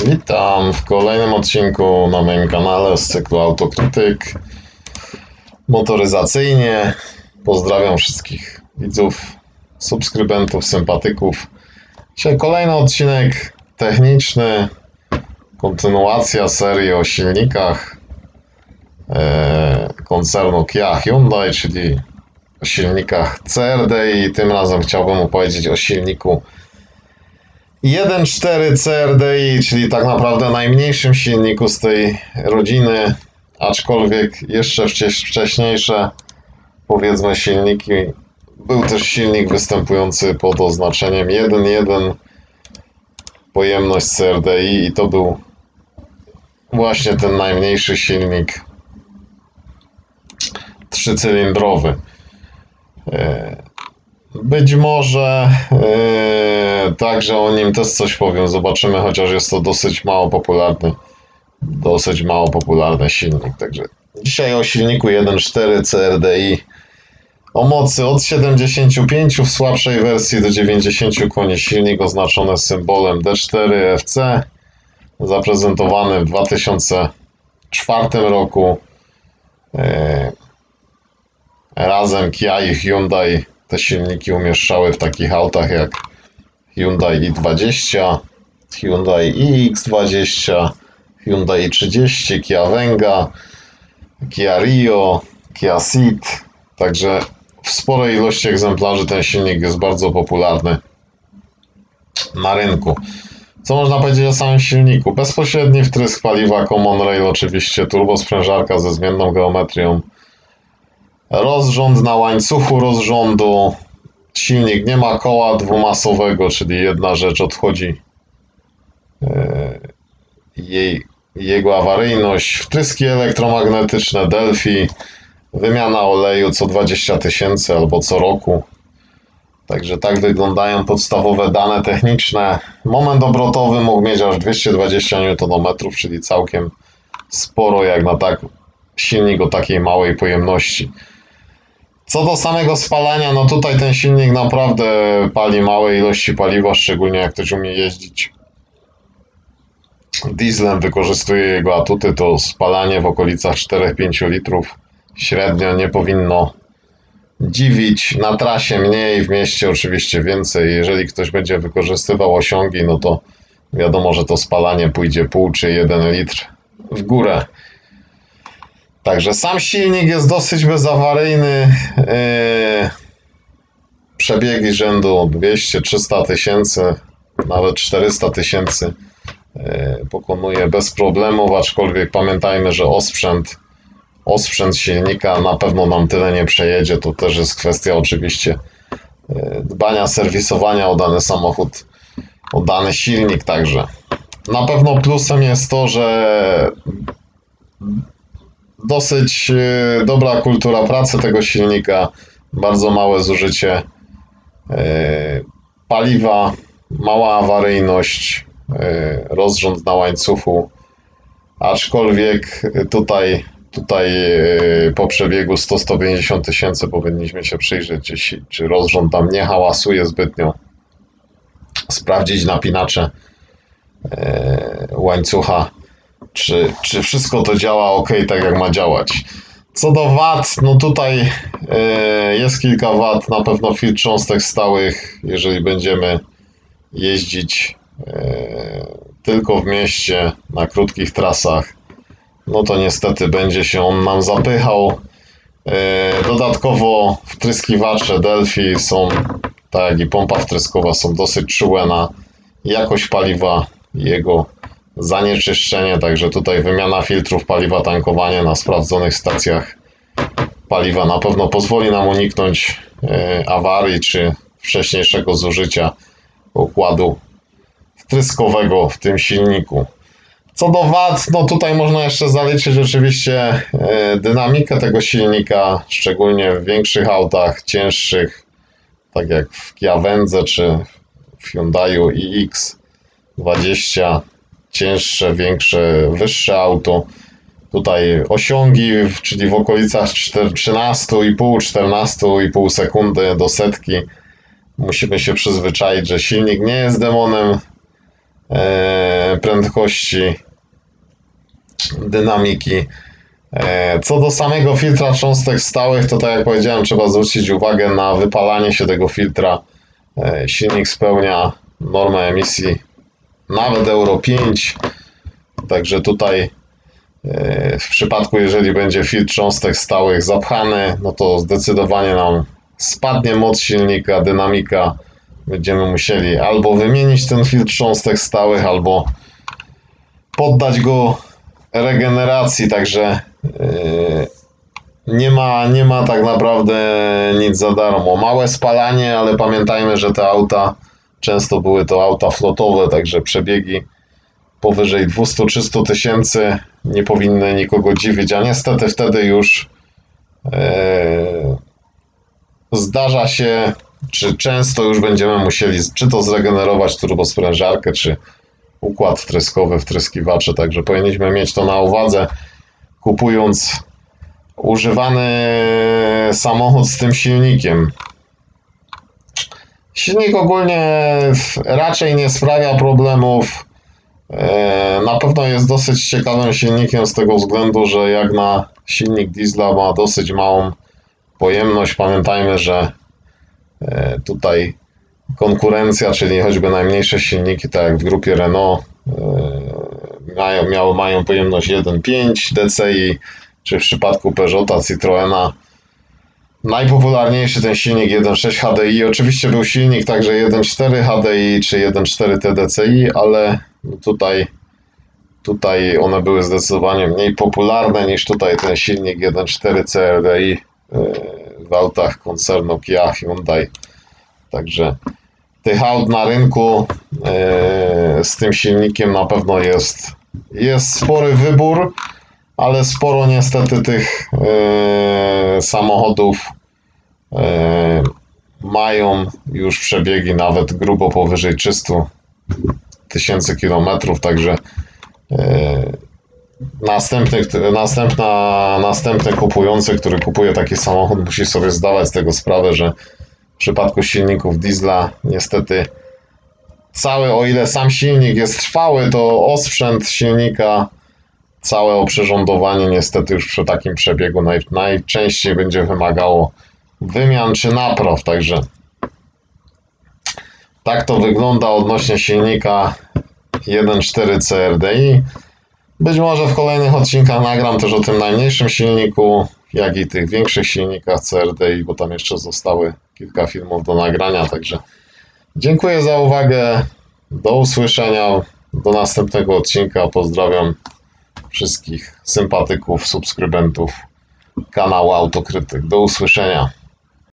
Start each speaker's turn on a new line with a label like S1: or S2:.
S1: Witam w kolejnym odcinku na moim kanale z cyklu Autokrytyk motoryzacyjnie. Pozdrawiam wszystkich widzów, subskrybentów, sympatyków. Dzisiaj kolejny odcinek techniczny, kontynuacja serii o silnikach koncernu Kia Hyundai, czyli o silnikach CRDI. Tym razem chciałbym opowiedzieć o silniku 1.4 CRDI, czyli tak naprawdę najmniejszym silniku z tej rodziny, aczkolwiek jeszcze wcześniejsze, powiedzmy, silniki. Był też silnik występujący pod oznaczeniem 1.1 pojemność CRDI i to był właśnie ten najmniejszy silnik trzycylindrowy. Być może także o nim też coś powiem, zobaczymy, chociaż jest to dosyć mało popularny silnik. Także dzisiaj o silniku 1.4 CRDI o mocy od 75 w słabszej wersji do 90 koni. Silnik oznaczony symbolem D4FC, zaprezentowany w 2004 roku. Razem Kia i Hyundai te silniki umieszczały w takich autach jak Hyundai i20, Hyundai iX20, Hyundai i30, Kia Venga, Kia Rio, Kia Ceed. Także w sporej ilości egzemplarzy ten silnik jest bardzo popularny na rynku. Co można powiedzieć o samym silniku? Bezpośredni wtrysk paliwa Common Rail, oczywiście turbosprężarka ze zmienną geometrią. Rozrząd na łańcuchu rozrządu. Silnik nie ma koła dwumasowego, czyli jedna rzecz odchodzi jego awaryjność. Wtryski elektromagnetyczne Delphi. Wymiana oleju co 20 000 albo co roku. Także tak wyglądają podstawowe dane techniczne. Moment obrotowy mógł mieć aż 220 Nm, czyli całkiem sporo jak na silnik o takiej małej pojemności. Co do samego spalania, no tutaj ten silnik naprawdę pali małe ilości paliwa, szczególnie jak ktoś umie jeździć dieslem, wykorzystuje jego atuty, to spalanie w okolicach 4-5 litrów średnio nie powinno dziwić. Na trasie mniej, w mieście oczywiście więcej. Jeżeli ktoś będzie wykorzystywał osiągi, no to wiadomo, że to spalanie pójdzie pół czy 1 litr w górę. Także sam silnik jest dosyć bezawaryjny. Przebiegi rzędu 200-300 tysięcy, nawet 400 000 pokonuje bez problemów, aczkolwiek pamiętajmy, że osprzęt silnika na pewno nam tyle nie przejedzie. To też jest kwestia oczywiście dbania, serwisowania o dany samochód, o dany silnik. Także na pewno plusem jest to, że dosyć dobra kultura pracy tego silnika, bardzo małe zużycie paliwa, mała awaryjność, rozrząd na łańcuchu, aczkolwiek tutaj po przebiegu 100-150 tysięcy powinniśmy się przyjrzeć, czy rozrząd tam nie hałasuje zbytnio, sprawdzić napinacze łańcucha, czy wszystko to działa ok, tak jak ma działać. Co do wat, no tutaj jest kilka wad, na pewno filtr cząstek stałych, jeżeli będziemy jeździć tylko w mieście, na krótkich trasach, no to niestety będzie się on nam zapychał. Dodatkowo wtryskiwacze Delphi są, tak jak i pompa wtryskowa, są dosyć czułe na jakość paliwa i jego zanieczyszczenie, także tutaj wymiana filtrów paliwa, tankowanie na sprawdzonych stacjach paliwa na pewno pozwoli nam uniknąć awarii czy wcześniejszego zużycia układu wtryskowego w tym silniku. Co do wad, no tutaj można jeszcze zaliczyć oczywiście dynamikę tego silnika, szczególnie w większych autach, cięższych, tak jak w Kia Vendze czy w Hyundaiu iX20, cięższe, większe, wyższe auto. Tutaj osiągi, czyli w okolicach 13,5-14,5 sekundy do setki. Musimy się przyzwyczaić, że silnik nie jest demonem. prędkości, dynamiki. Co do samego filtra cząstek stałych, to tak jak powiedziałem, trzeba zwrócić uwagę na wypalanie się tego filtra. Silnik spełnia normę emisji nawet Euro 5, także tutaj w przypadku, jeżeli będzie filtr cząstek stałych zapchany, no to zdecydowanie nam spadnie moc silnika, dynamika. Będziemy musieli albo wymienić ten filtr cząstek stałych, albo poddać go regeneracji, także nie ma tak naprawdę nic za darmo. Małe spalanie, ale pamiętajmy, że te auta często były to auta flotowe, także przebiegi powyżej 200-300 tysięcy nie powinny nikogo dziwić, a niestety wtedy już zdarza się, czy często już będziemy musieli czy to zregenerować turbosprężarkę, czy układ wtryskowy, wtryskiwacze, także powinniśmy mieć to na uwadze, kupując używany samochód z tym silnikiem. Silnik ogólnie raczej nie sprawia problemów. Na pewno jest dosyć ciekawym silnikiem z tego względu, że jak na silnik diesla ma dosyć małą pojemność. Pamiętajmy, że tutaj konkurencja, czyli choćby najmniejsze silniki, tak jak w grupie Renault, mają pojemność 1.5 DCI, czy w przypadku Peugeota, Citroena najpopularniejszy ten silnik 1.6 HDI. Oczywiście był silnik także 1.4 HDI czy 1.4 TDCi, ale tutaj one były zdecydowanie mniej popularne niż tutaj ten silnik 1.4 CRDI w autach koncernu Kia, Hyundai. Także tych aut na rynku z tym silnikiem na pewno jest spory wybór, ale sporo niestety tych samochodów mają już przebiegi nawet grubo powyżej 300 tysięcy kilometrów, także następny kupujący, który kupuje taki samochód, musi sobie zdawać z tego sprawę, że w przypadku silników diesla niestety o ile sam silnik jest trwały, to osprzęt silnika, całe oprzyrządowanie niestety już przy takim przebiegu najczęściej będzie wymagało wymian czy napraw, także tak to wygląda odnośnie silnika 1.4 CRDI. Być może w kolejnych odcinkach nagram też o tym najmniejszym silniku, jak i tych większych silnikach CRDI, bo tam jeszcze zostały kilka filmów do nagrania, także dziękuję za uwagę, do usłyszenia, do następnego odcinka, pozdrawiam wszystkich sympatyków, subskrybentów kanału Autokrytyk, do usłyszenia.